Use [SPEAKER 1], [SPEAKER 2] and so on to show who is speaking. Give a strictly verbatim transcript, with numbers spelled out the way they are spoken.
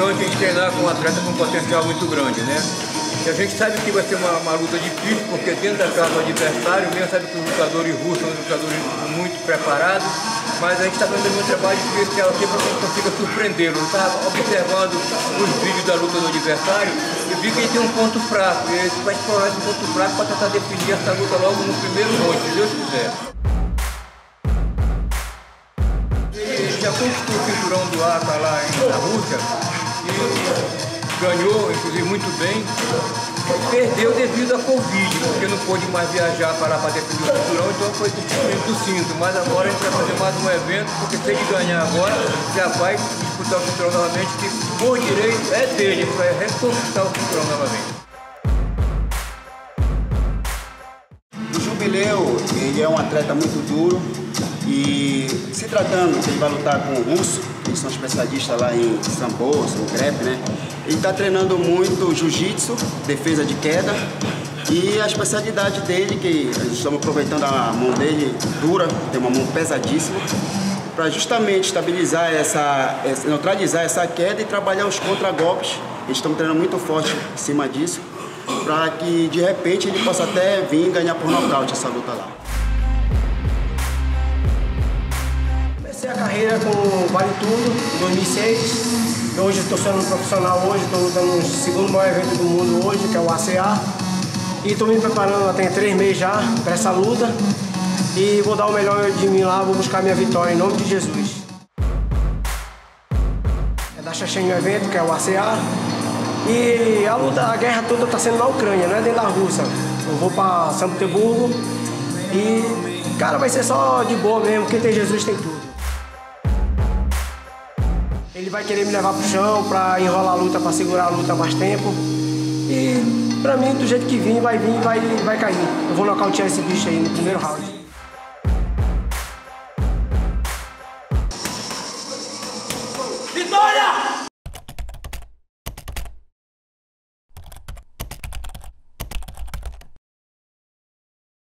[SPEAKER 1] gratificante a gente treinar com um atleta com um potencial muito grande, né? E a gente sabe que vai ser uma, uma luta difícil, porque dentro da casa do adversário, mesmo sabe que os lutadores russos são lutadores muito preparados, mas a gente está fazendo um trabalho especial aqui para que a gente consiga surpreendê-lo. Estava observando os vídeos da luta do adversário e vi que ele tem um ponto fraco, e ele vai explorar esse ponto fraco para tentar definir essa luta logo no primeiro round, se Deus quiser. Ele já conquistou o cinturão do A K lá na Rússia e ganhou, inclusive, muito bem. Perdeu devido à Covid, porque não pôde mais viajar para lá para defender o cinturão, então foi dentro do cinto. Mas agora a gente vai fazer mais um evento, porque se ele ganhar agora, já vai disputar o cinturão novamente, que por direito é dele, ele vai reconquistar o cinturão novamente.
[SPEAKER 2] O Jubileu, ele é um atleta muito duro e se tratando que ele vai lutar com o russo, eles são especialistas lá em sambo, no crepe, né? Ele está treinando muito jiu-jitsu, defesa de queda, e a especialidade dele, que estamos aproveitando a mão dele dura, tem uma mão pesadíssima, para justamente estabilizar essa, neutralizar essa queda e trabalhar os contragolpes. Eles estão treinando muito forte em cima disso, para que de repente ele possa até vir ganhar por nocaute essa luta lá.
[SPEAKER 3] Comecei a carreira com Vale Tudo em dois mil e seis. Hoje estou sendo profissional, hoje estou lutando no segundo maior evento do mundo hoje, que é o A C A. E estou me preparando há três meses já para essa luta. E vou dar o melhor de mim lá, vou buscar minha vitória em nome de Jesus. É da Chechênia o evento, que é o A C A. E a luta, a guerra toda está sendo na Ucrânia, não é dentro da Rússia. Eu vou para São Petersburgo e, cara, vai ser só de boa mesmo, quem tem Jesus tem tudo. Ele vai querer me levar pro chão para enrolar a luta, para segurar a luta mais tempo. E pra mim, do jeito que vir, vai vir e vai, vai cair. Eu vou nocautear esse bicho aí no primeiro round.